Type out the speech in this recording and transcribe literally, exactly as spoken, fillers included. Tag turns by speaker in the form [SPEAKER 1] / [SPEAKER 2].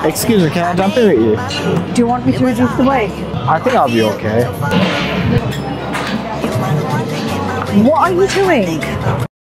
[SPEAKER 1] Excuse me, can I jump in with you?
[SPEAKER 2] Do you want me to reduce the weight?
[SPEAKER 1] I think I'll be okay.
[SPEAKER 2] What are you doing?